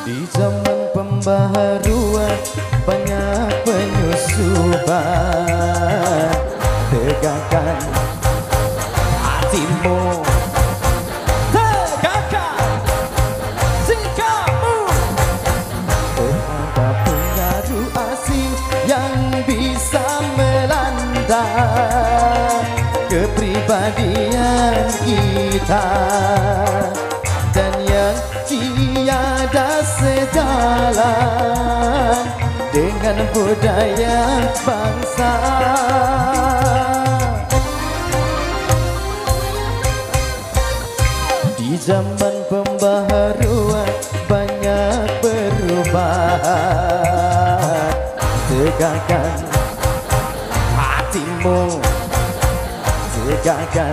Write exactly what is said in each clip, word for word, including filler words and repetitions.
Di zaman pembaharuan banyak penyusupan. Tegakkan hatimu, tegakkan sikapmu terhadap pengaruh asing yang bisa melanda kepribadian kita, dan yang tiada sejalan dengan budaya bangsa. Di zaman pembaharuan banyak perubahan. Tegakkan hatimu, tegakkan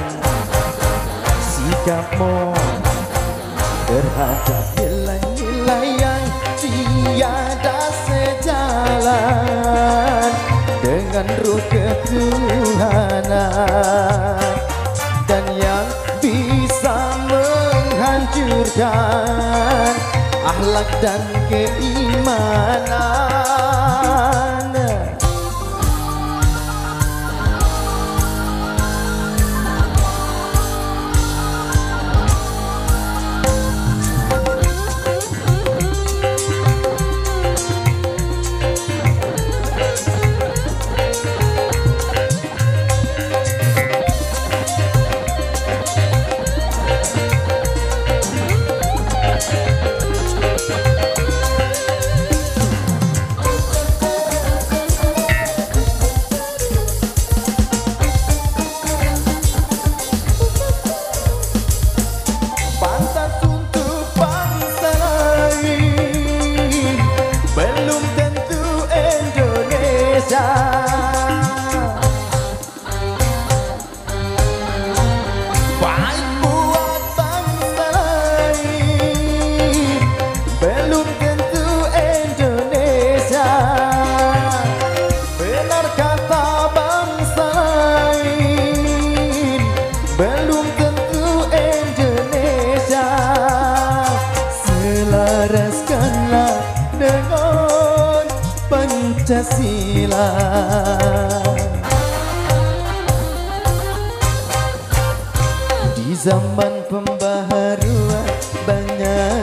sikapmu terhadap nilai-nilai yang tiada sejalan dengan ruh ketuhanan, dan yang bisa menghancurkan akhlak dan keimanan. Baik buat bangsa lain, belum tentu Indonesia. Benar kata bangsa lain, belum tentu Indonesia. Selaraskanlah dengan Pancasila. Di zaman pembaharuan banyak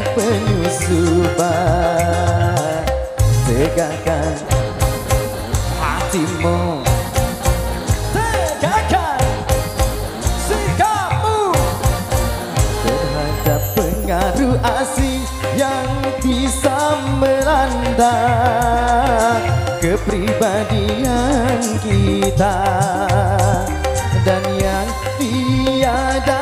penyusupan. Tegakkan hatimu, tegakkan sikapmu terhadap pengaruh asing yang bisa melanda kepribadian kita, dan yang tiada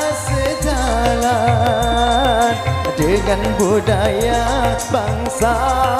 sejalan dengan budaya bangsa.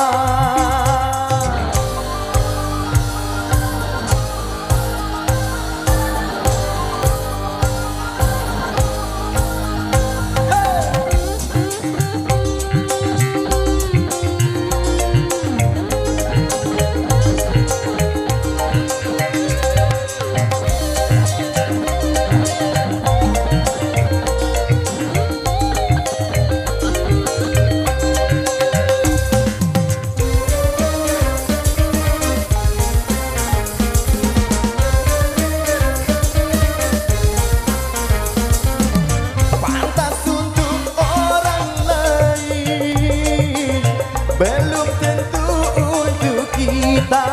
Belum tentu untuk kita.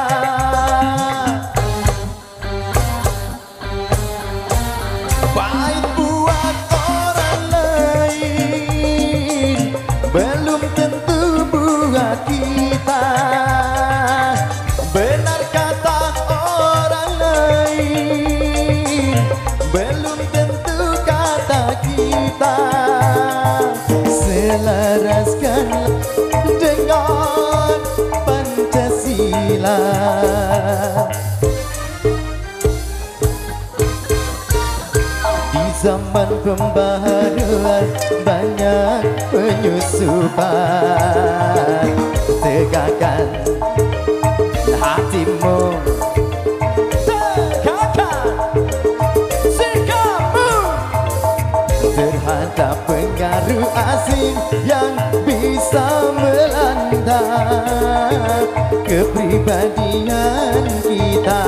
Baik buat orang lain, belum tentu buat kita. Benar kata orang lain, belum tentu kata kita. Selaraskanlah dengan Pancasila. Di zaman pembaharuan banyak penyusupan. Tegakkan hatimu, tegakkan sikapmu terhadap pengaruh asing yang bisa melanda kepribadian kita,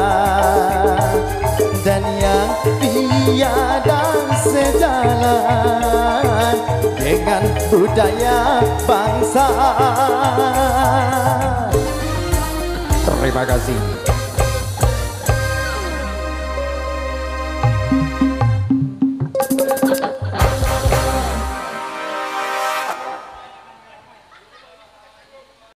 dan yang tiada sejalan dengan budaya bangsa. Terima kasih.